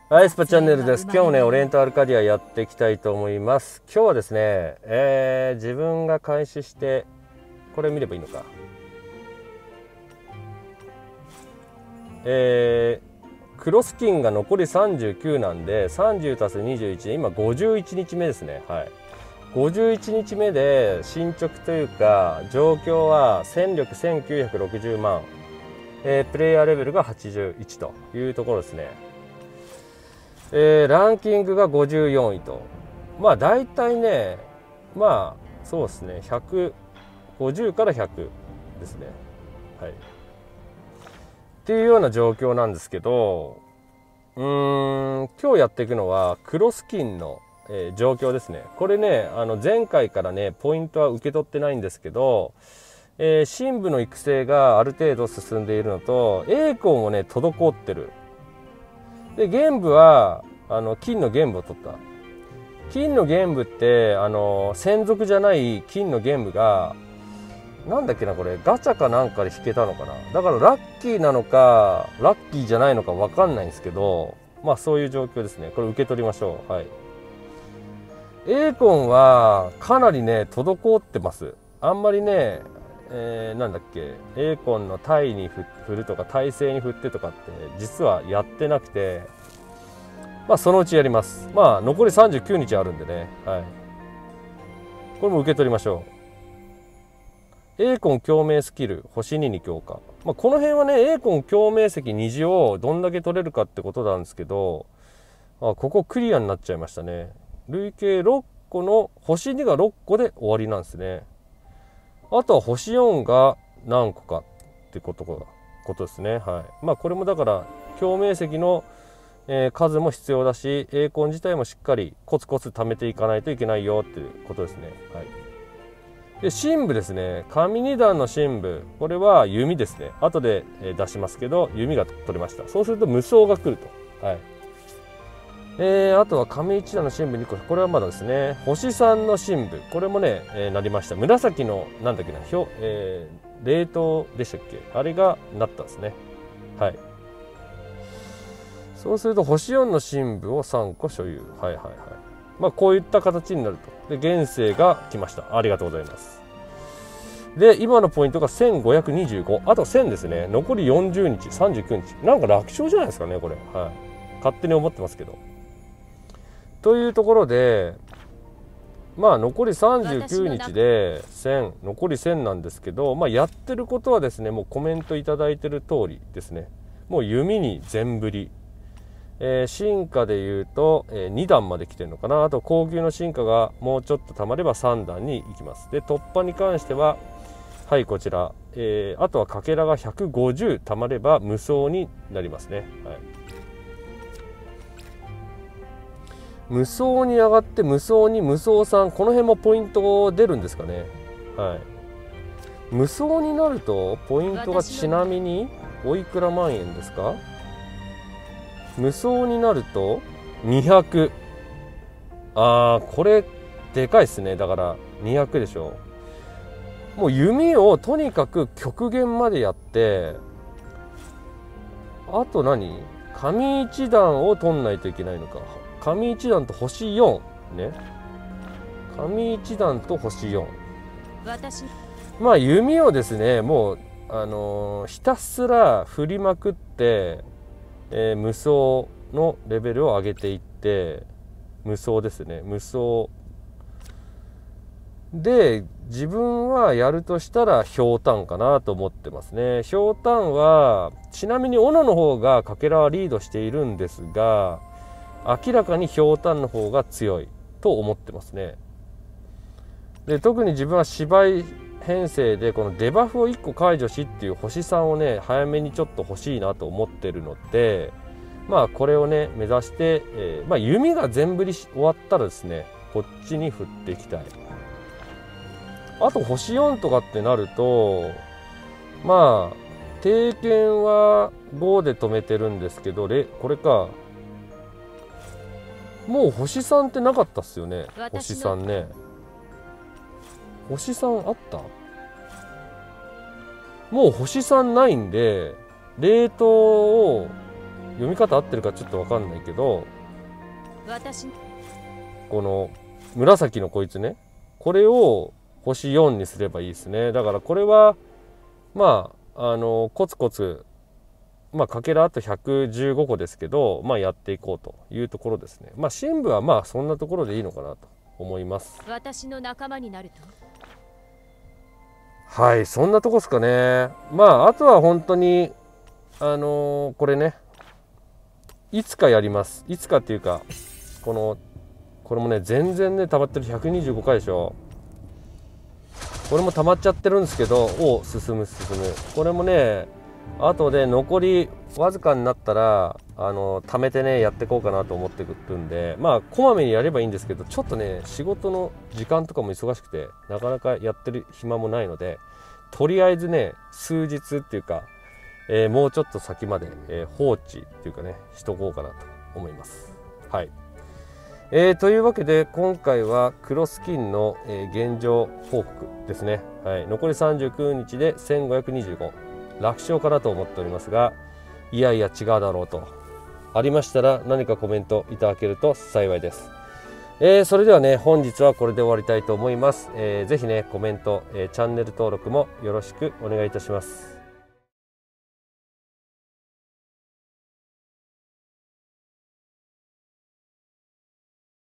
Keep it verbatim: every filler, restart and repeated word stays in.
はい、スパチャンネルです。今日もね、オリエントアルカディアやっていきたいと思います。今日はですね、えー、自分が開始して、これ見ればいいのか。えー、クロス金が残りさんじゅうきゅうなんで、さんじゅうたすにじゅういちで、今ごじゅういちにちめですね。はい。ごじゅういちにちめで進捗というか、状況は戦力せんきゅうひゃくろくじゅうまん、えー、プレイヤーレベルがはちじゅういちというところですね。えー、ランキングがごじゅうよんいと、まあ大体ね、まあそうですね、ひゃくごじゅうからひゃくですね。はい。っていうような状況なんですけど、うーん、今日やっていくのはクロス金の、えー、状況ですね。これね、あの前回からね、ポイントは受け取ってないんですけど、えー、深部の育成がある程度進んでいるのと、エーコンもね、滞ってる。で、玄武はあの金の玄武を取った。金の玄武ってあの専属じゃない金の玄武がなんだっけな、これガチャかなんかで引けたのかな。だからラッキーなのかラッキーじゃないのか分かんないんですけど、まあそういう状況ですね。これ受け取りましょう。はい。エーコンはかなりね滞ってます。あんまりね、えー、なんだっけ、エーコンの体に振るとか体勢に振ってとかって実はやってなくて、まあそのうちやります。まあ残りさんじゅうきゅうにちあるんでね。はい。これも受け取りましょう。エーコン共鳴スキル星にに強化。まあこの辺はね、エーコン共鳴石に次をどんだけ取れるかってことなんですけど、あ、ここクリアになっちゃいましたね。累計ろっこの星にがろっこで終わりなんですね。あとは星よんが何個かってことことですね。はい。まあこれもだから共鳴石のえー、数も必要だし、エーコン自体もしっかりコツコツ貯めていかないといけないよっていうことですね。はい。で、深部ですね。上二段の深部、これは弓ですね。後で出しますけど、弓が取れました。そうすると無双が来ると。はい。えー、あとは上一段の深部にこ、これはまだですね。星さんの深部、これもね、えー、なりました。紫の、なんだっけな、表、えー、冷凍でしたっけ、あれがなったんですね。はい。そうすると星よんの深部をさんこ所有。はいはいはい。まあこういった形になると。で、現世が来ました。ありがとうございます。で、今のポイントがせんごひゃくにじゅうご。あとせんですね。残りよんじゅうにち、さんじゅうくにち。なんか楽勝じゃないですかね、これ。はい。勝手に思ってますけど。というところで、まあ残りさんじゅうきゅうにちでせん、残りせんなんですけど、まあやってることはですね、もうコメントいただいてる通りですね。もう弓に全振り。えー、進化でいうと、えー、に段まで来てるのかな。あと高級の進化がもうちょっとたまればさん段に行きます。で、突破に関してははいこちら、えー、あとはかけらがひゃくごじゅうたまれば無双になりますね。はい、無双に上がって無双に無双さん、この辺もポイント出るんですかね。はい、無双になるとポイントがちなみにおいくら万円ですか。無双になるとにひゃく。あー、これでかいっすね。だからにひゃくでしょ。もう弓をとにかく極限までやって、あと何、上一段を取んないといけないのか。上一段と星よんね。上一段と星よん。私まあ弓をですね、もうあのー、ひたすら振りまくって、えー、無双のレベルを上げていって、無双ですね、無双で自分はやるとしたらひょうたんかなと思ってますね。ひょうたんはちなみに斧の方がかけらはリードしているんですが、明らかにひょうたんの方が強いと思ってますね。で、特に自分は芝居編成でこのデバフをいっこ解除しっていう星さんをね、早めにちょっと欲しいなと思ってるので、まあこれをね目指して、えー、まあ弓が全振り終わったらですね、こっちに振っていきたい。あと星よんとかってなると、まあ定見はごで止めてるんですけど、これか、もう星さんってなかったっすよね。星さんね、星さんあった？もう星さんないんで、冷凍を読み方合ってるかちょっと分かんないけど、 私この紫のこいつね、これを星よんにすればいいですね。だからこれはまああのコツコツ、まあかけらあとひゃくじゅうごこですけど、まあやっていこうというところですね。まあ深部はまあそんなところでいいのかなと思います。 私の仲間になると。 はい、そんなとこですかね。まああとは本当にあのーこれね、いつかやります。いつかっていうか、このこれもね全然ね溜まってるひゃくにじゅうごかいでしょ。これも溜まっちゃってるんですけど、お進む進む。これもねあとで残りわずかになったらあの貯めてねやっていこうかなと思ってるんで、まあこまめにやればいいんですけど、ちょっとね仕事の時間とかも忙しくてなかなかやってる暇もないので、とりあえずね数日っていうか、えーもうちょっと先まで、えー放置っていうかねしとこうかなと思います。はい、えーというわけで今回は黒スキンの、えー現状報告ですね。はい、残りさんじゅうくにちでせんごひゃくにじゅうご、楽勝かなと思っておりますが、いやいや違うだろうとありましたら何かコメントいただけると幸いです。えーそれではね本日はこれで終わりたいと思います。えーぜひねコメント、えーチャンネル登録もよろしくお願いいたします。